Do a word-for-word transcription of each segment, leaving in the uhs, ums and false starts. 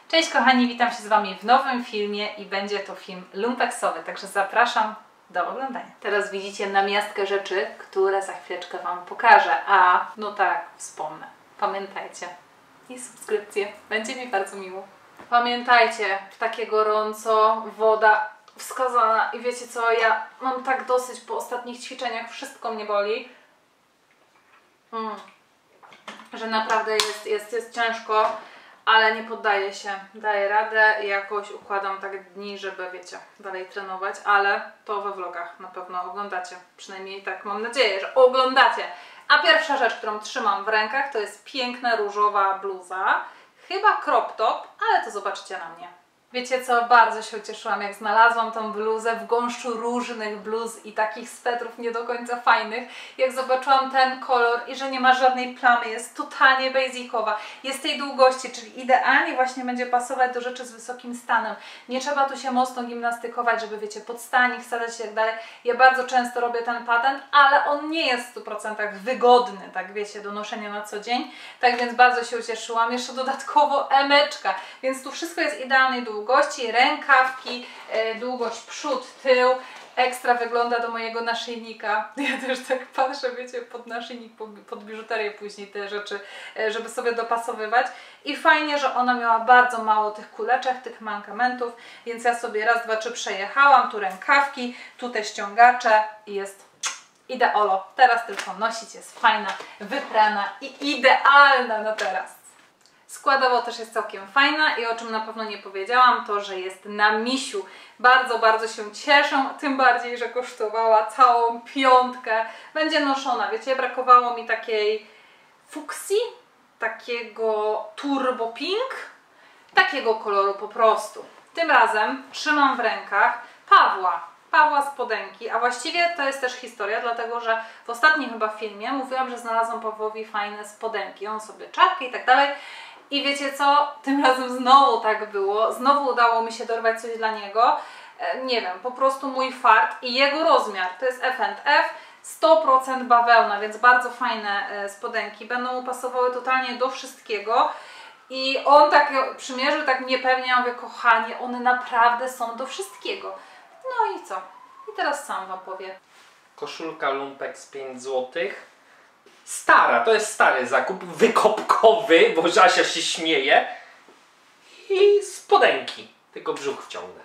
Cześć kochani, witam się z Wami w nowym filmie i będzie to film lumpeksowy, także zapraszam do oglądania. Teraz widzicie namiastkę rzeczy, które za chwileczkę Wam pokażę, a no tak, wspomnę. Pamiętajcie i subskrypcje, będzie mi bardzo miło. Pamiętajcie, w takie gorąco, woda wskazana i wiecie co, ja mam tak dosyć po ostatnich ćwiczeniach, wszystko mnie boli, mm. że naprawdę jest, jest, jest ciężko. Ale nie poddaję się, daję radę i jakoś układam tak dni, żeby, wiecie, dalej trenować, ale to we vlogach na pewno oglądacie, przynajmniej tak mam nadzieję, że oglądacie. A pierwsza rzecz, którą trzymam w rękach, to jest piękna różowa bluza, chyba crop top, ale to zobaczycie na mnie. Wiecie co, bardzo się ucieszyłam, jak znalazłam tą bluzę w gąszczu różnych bluz i takich swetrów nie do końca fajnych. Jak zobaczyłam ten kolor i że nie ma żadnej plamy, jest totalnie basicowa, jest tej długości, czyli idealnie właśnie będzie pasować do rzeczy z wysokim stanem. Nie trzeba tu się mocno gimnastykować, żeby, wiecie, podstanik wsadzać i tak dalej. Ja bardzo często robię ten patent, ale on nie jest w stu procentach wygodny, tak wiecie, do noszenia na co dzień. Tak więc bardzo się ucieszyłam. Jeszcze dodatkowo emeczka, więc tu wszystko jest idealnej długości. Długości, rękawki, e, długość przód, tył, ekstra wygląda do mojego naszyjnika. Ja też tak patrzę, wiecie, pod naszyjnik, pod biżuterię później te rzeczy, e, żeby sobie dopasowywać. I fajnie, że ona miała bardzo mało tych kuleczek, tych mankamentów, więc ja sobie raz, dwa, trzy przejechałam, tu rękawki, tu te ściągacze i jest ideolo. Teraz tylko nosić, jest fajna, wyprana i idealna na teraz. Składowo też jest całkiem fajna i o czym na pewno nie powiedziałam, to że jest na misiu. Bardzo, bardzo się cieszę, tym bardziej, że kosztowała całą piątkę. Będzie noszona, wiecie, brakowało mi takiej fuksji, takiego turbo pink, takiego koloru po prostu. Tym razem trzymam w rękach Pawła. Pawła spodenki, a właściwie to jest też historia, dlatego że w ostatnim chyba filmie mówiłam, że znalazłam Pawłowi fajne spodenki. On sobie czapkę i tak dalej. I wiecie co? Tym razem znowu tak było. Znowu udało mi się dorwać coś dla niego. E, nie wiem, po prostu mój fart i jego rozmiar. To jest F and F, sto procent bawełna, więc bardzo fajne e, spodenki. Będą mu pasowały totalnie do wszystkiego. I on tak przymierzył, tak mnie pewnie, ja mówię, kochanie, one naprawdę są do wszystkiego. No i co? I teraz sam Wam powiem. Koszulka Lumpex pięć złotych. Stara, to jest stary zakup, wykopkowy, bo Asia się śmieje. I spodenki, tylko brzuch wciągnę.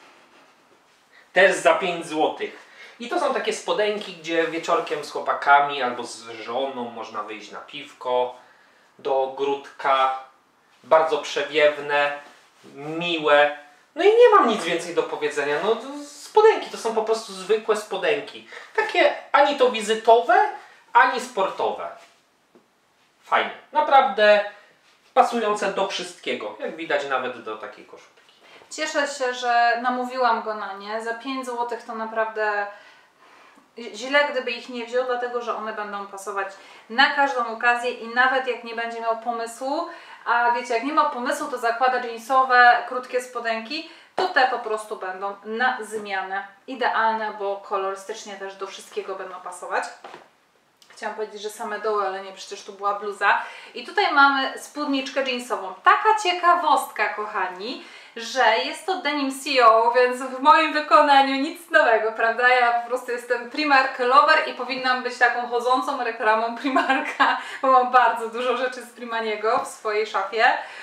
Też za pięć złotych. I to są takie spodenki, gdzie wieczorkiem z chłopakami albo z żoną można wyjść na piwko, do ogródka. Bardzo przewiewne, miłe. No i nie mam nic więcej do powiedzenia. No, spodenki to są po prostu zwykłe spodenki. Takie ani to wizytowe, ani sportowe. Fajne. Naprawdę pasujące do wszystkiego. Jak widać nawet do takiej koszulki. Cieszę się, że namówiłam go na nie. Za pięć złotych to naprawdę źle, gdyby ich nie wziął, dlatego że one będą pasować na każdą okazję i nawet jak nie będzie miał pomysłu, a wiecie, jak nie ma pomysłu, to zakłada jeansowe, krótkie spodenki, to te po prostu będą na zmianę. Idealne, bo kolorystycznie też do wszystkiego będą pasować. Chciałam powiedzieć, że same doły, ale nie, przecież tu była bluza. I tutaj mamy spódniczkę jeansową. Taka ciekawostka, kochani, że jest to denim C E O, więc w moim wykonaniu nic nowego, prawda? Ja po prostu jestem Primark lover i powinnam być taką chodzącą reklamą Primarka, bo mam bardzo dużo rzeczy z Primaniego w swojej szafie.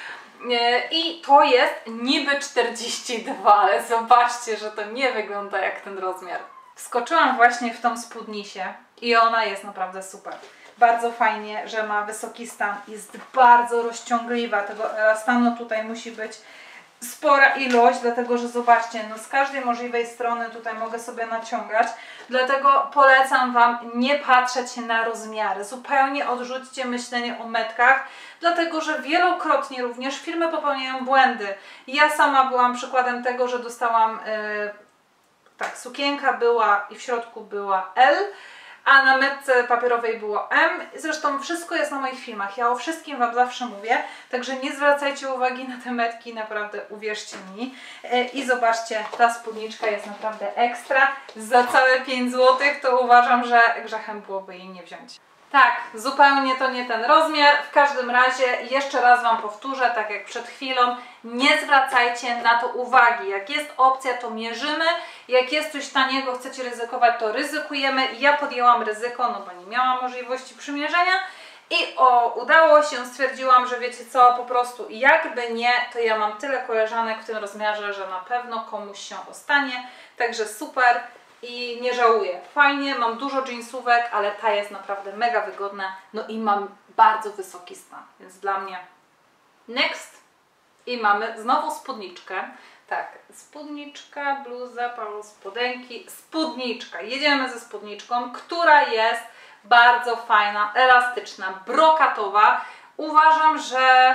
I to jest niby czterdzieści dwa, ale zobaczcie, że to nie wygląda jak ten rozmiar. Wskoczyłam właśnie w tą spódnicę i ona jest naprawdę super. Bardzo fajnie, że ma wysoki stan, jest bardzo rozciągliwa. Tego elastanu tutaj musi być spora ilość, dlatego że zobaczcie, no z każdej możliwej strony tutaj mogę sobie naciągać. Dlatego polecam Wam nie patrzeć na rozmiary. Zupełnie odrzućcie myślenie o metkach, dlatego że wielokrotnie również firmy popełniają błędy. Ja sama byłam przykładem tego, że dostałam... Yy, Tak, sukienka była i w środku była L, a na metce papierowej było M. Zresztą wszystko jest na moich filmach. Ja o wszystkim Wam zawsze mówię, także nie zwracajcie uwagi na te metki, naprawdę uwierzcie mi. I zobaczcie, ta spódniczka jest naprawdę ekstra. Za całe pięć złotych to uważam, że grzechem byłoby jej nie wziąć. Tak, zupełnie to nie ten rozmiar. W każdym razie jeszcze raz Wam powtórzę, tak jak przed chwilą, nie zwracajcie na to uwagi. Jak jest opcja, to mierzymy. Jak jest coś taniego, chcecie ryzykować, to ryzykujemy. Ja podjęłam ryzyko, no bo nie miałam możliwości przymierzenia. I o, udało się, stwierdziłam, że wiecie co, po prostu jakby nie, to ja mam tyle koleżanek w tym rozmiarze, że na pewno komuś się ostanie. Także super. I nie żałuję. Fajnie, mam dużo jeansówek, ale ta jest naprawdę mega wygodna. No i mam bardzo wysoki stan, więc dla mnie next. I mamy znowu spódniczkę. Tak, spódniczka, bluza, Paweł, spodenki, spódniczka. Jedziemy ze spódniczką, która jest bardzo fajna, elastyczna, brokatowa. Uważam, że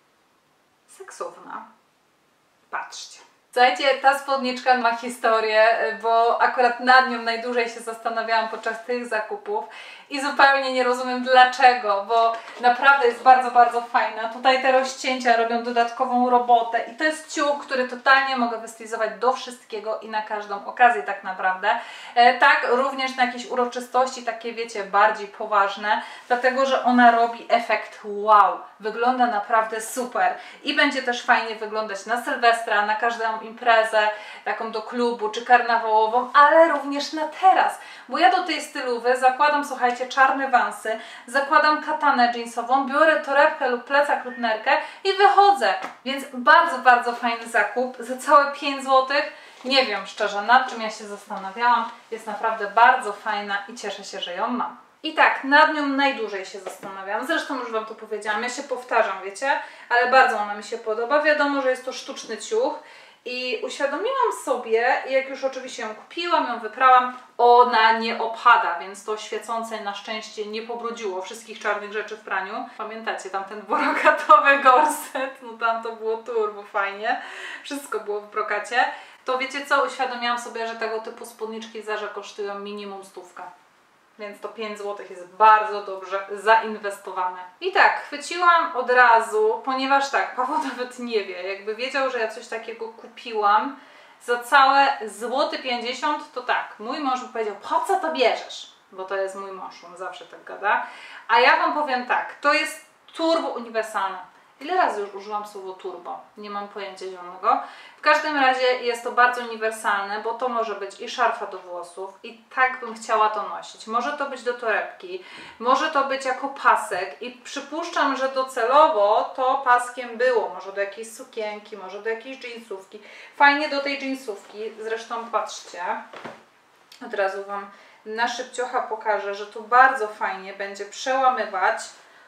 seksowna. Patrzcie. Słuchajcie, ta spódniczka ma historię, bo akurat nad nią najdłużej się zastanawiałam podczas tych zakupów i zupełnie nie rozumiem dlaczego, bo naprawdę jest bardzo, bardzo fajna. Tutaj te rozcięcia robią dodatkową robotę i to jest ciuch, który totalnie mogę wystylizować do wszystkiego i na każdą okazję tak naprawdę. E, tak, również na jakieś uroczystości, takie wiecie, bardziej poważne, dlatego że ona robi efekt wow. Wygląda naprawdę super i będzie też fajnie wyglądać na Sylwestra, na każdą imprezę, taką do klubu czy karnawałową, ale również na teraz, bo ja do tej stylówy zakładam, słuchajcie, czarne wansy, zakładam katanę jeansową, biorę torebkę lub plecak lub nerkę i wychodzę, więc bardzo, bardzo fajny zakup za całe pięć złotych. Nie wiem szczerze, nad czym ja się zastanawiałam, jest naprawdę bardzo fajna i cieszę się, że ją mam. I tak, nad nią najdłużej się zastanawiałam. Zresztą już Wam to powiedziałam, ja się powtarzam, wiecie, ale bardzo ona mi się podoba. Wiadomo, że jest to sztuczny ciuch i uświadomiłam sobie, jak już oczywiście ją kupiłam, ją wyprałam, ona nie opada, więc to świecące na szczęście nie pobrudziło wszystkich czarnych rzeczy w praniu. Pamiętacie, tam ten brokatowy gorset, no tam to było turbo fajnie, wszystko było w brokacie. To wiecie co, uświadomiłam sobie, że tego typu spódniczki Zarze kosztują minimum stówkę. Więc to pięć złotych jest bardzo dobrze zainwestowane. I tak, chwyciłam od razu, ponieważ tak, Paweł nawet nie wie, jakby wiedział, że ja coś takiego kupiłam za całe złoty pięćdziesiąt, to tak, mój mąż by powiedział, po co to bierzesz? Bo to jest mój mąż, on zawsze tak gada. A ja Wam powiem tak, to jest turbo uniwersalne. Ile razy już użyłam słowo turbo? Nie mam pojęcia zielonego. W każdym razie jest to bardzo uniwersalne, bo to może być i szarfa do włosów i tak bym chciała to nosić. Może to być do torebki, może to być jako pasek i przypuszczam, że docelowo to paskiem było. Może do jakiejś sukienki, może do jakiejś jeansówki. Fajnie do tej jeansówki, zresztą patrzcie, od razu Wam na szybciocha pokażę, że tu bardzo fajnie będzie przełamywać.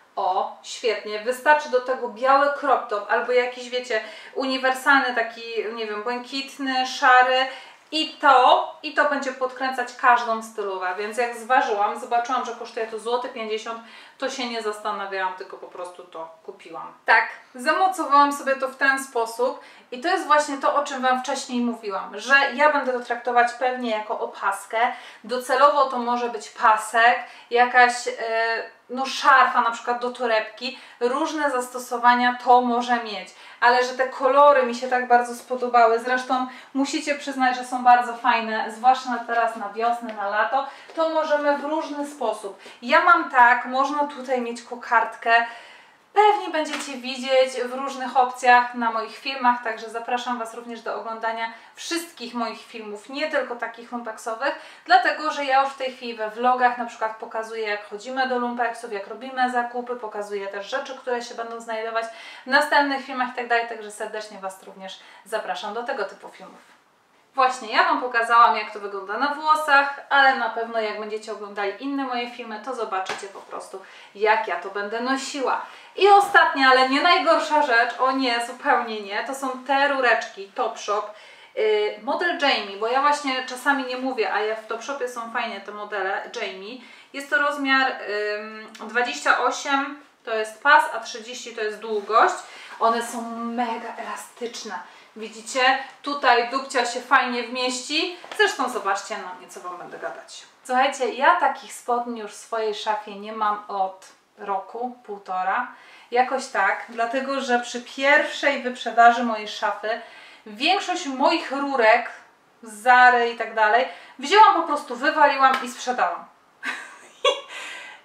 O, świetnie. Wystarczy do tego biały crop top albo jakiś, wiecie, uniwersalny taki, nie wiem, błękitny, szary i to, i to będzie podkręcać każdą stylówę. Więc jak zważyłam, zobaczyłam, że kosztuje to złoty pięćdziesiąt, to się nie zastanawiałam, tylko po prostu to kupiłam. Tak, zamocowałam sobie to w ten sposób i to jest właśnie to, o czym Wam wcześniej mówiłam, że ja będę to traktować pewnie jako opaskę. Docelowo to może być pasek, jakaś yy, no szarfa na przykład do torebki, różne zastosowania to może mieć, ale że te kolory mi się tak bardzo spodobały, zresztą musicie przyznać, że są bardzo fajne, zwłaszcza teraz na wiosnę, na lato, to możemy w różny sposób. Ja mam tak, można tutaj mieć kokardkę, pewnie będziecie widzieć w różnych opcjach na moich filmach, także zapraszam Was również do oglądania wszystkich moich filmów, nie tylko takich lumpeksowych, dlatego że ja już w tej chwili we vlogach na przykład pokazuję, jak chodzimy do lumpeksów, jak robimy zakupy, pokazuję też rzeczy, które się będą znajdować w następnych filmach itd., także serdecznie Was również zapraszam do tego typu filmów. Właśnie, ja Wam pokazałam, jak to wygląda na włosach, ale na pewno jak będziecie oglądali inne moje filmy, to zobaczycie po prostu, jak ja to będę nosiła. I ostatnia, ale nie najgorsza rzecz, o nie, zupełnie nie, to są te rureczki Topshop. Yy, model Jamie, bo ja właśnie czasami nie mówię, a ja w Topshopie są fajnie te modele Jamie. Jest to rozmiar yy, dwadzieścia osiem, to jest pas, a trzydzieści to jest długość. One są mega elastyczne. Widzicie? Tutaj dupcia się fajnie wmieści. Zresztą zobaczcie na mnie, co Wam będę gadać. Słuchajcie, ja takich spodni już w swojej szafie nie mam od roku, półtora. Jakoś tak, dlatego że przy pierwszej wyprzedaży mojej szafy większość moich rurek z Zary i tak dalej wzięłam po prostu, wywaliłam i sprzedałam.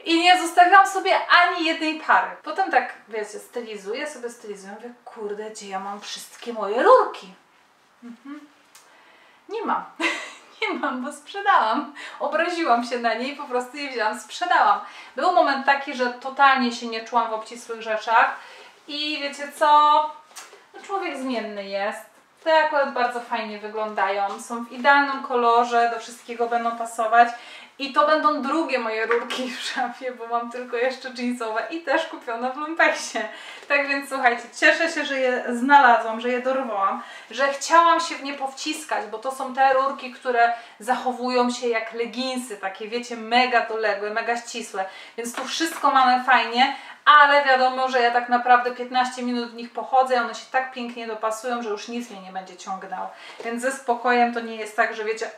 I nie zostawiłam sobie ani jednej pary. Potem tak, wiecie, stylizuję sobie, stylizuję, mówię, kurde, gdzie ja mam wszystkie moje rurki? Mhm. Nie mam. Nie mam, bo sprzedałam. Obraziłam się na niej, po prostu je wzięłam, sprzedałam. Był moment taki, że totalnie się nie czułam w obcisłych rzeczach i wiecie co? No, człowiek zmienny jest. Te akurat bardzo fajnie wyglądają. Są w idealnym kolorze, do wszystkiego będą pasować. I to będą drugie moje rurki w szafie, bo mam tylko jeszcze jeansowe i też kupione w Lumpeksie. Tak więc słuchajcie, cieszę się, że je znalazłam, że je dorwałam, że chciałam się w nie powciskać, bo to są te rurki, które zachowują się jak leginsy, takie wiecie, mega doległe, mega ścisłe. Więc tu wszystko mamy fajnie, ale wiadomo, że ja tak naprawdę piętnaście minut w nich pochodzę i one się tak pięknie dopasują, że już nic mnie nie będzie ciągnęło. Więc ze spokojem to nie jest tak, że wiecie...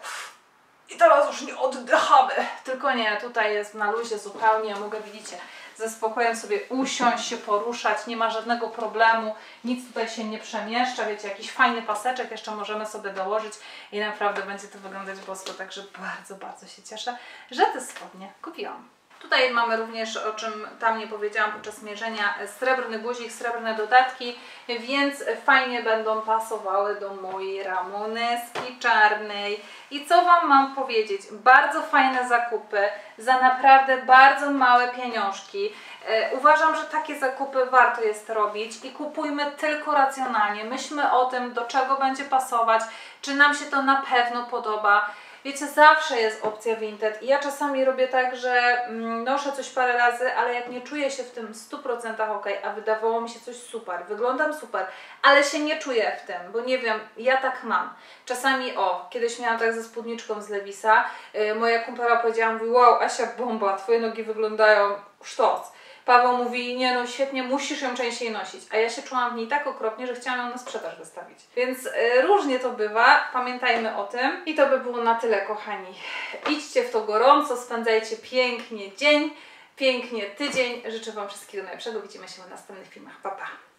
I teraz już nie oddychamy. Tylko nie, tutaj jest na luzie zupełnie. Ja mogę, widzicie, ze spokojem sobie usiąść, się poruszać. Nie ma żadnego problemu. Nic tutaj się nie przemieszcza. Wiecie, jakiś fajny paseczek jeszcze możemy sobie dołożyć i naprawdę będzie to wyglądać bosko. Także bardzo, bardzo się cieszę, że te spodnie kupiłam. Tutaj mamy również, o czym tam nie powiedziałam podczas mierzenia, srebrny guzik, srebrne dodatki, więc fajnie będą pasowały do mojej ramoneski czarnej. I co Wam mam powiedzieć? Bardzo fajne zakupy za naprawdę bardzo małe pieniążki. Uważam, że takie zakupy warto jest robić i kupujmy tylko racjonalnie. Myślmy o tym, do czego będzie pasować, czy nam się to na pewno podoba. Wiecie, zawsze jest opcja Vinted i ja czasami robię tak, że noszę coś parę razy, ale jak nie czuję się w tym stu procentach ok, a wydawało mi się coś super, wyglądam super, ale się nie czuję w tym, bo nie wiem, ja tak mam. Czasami, o, kiedyś miałam tak ze spódniczką z Lewisa, yy, moja kumpela powiedziała, mówi, wow, Asia, bomba, twoje nogi wyglądają sztos. Paweł mówi, nie no świetnie, musisz ją częściej nosić, a ja się czułam w niej tak okropnie, że chciałam ją na sprzedaż wystawić. Więc y, różnie to bywa, pamiętajmy o tym i to by było na tyle, kochani. Idźcie w to gorąco, spędzajcie pięknie dzień, pięknie tydzień. Życzę Wam wszystkiego najlepszego, widzimy się w następnych filmach. Pa, pa!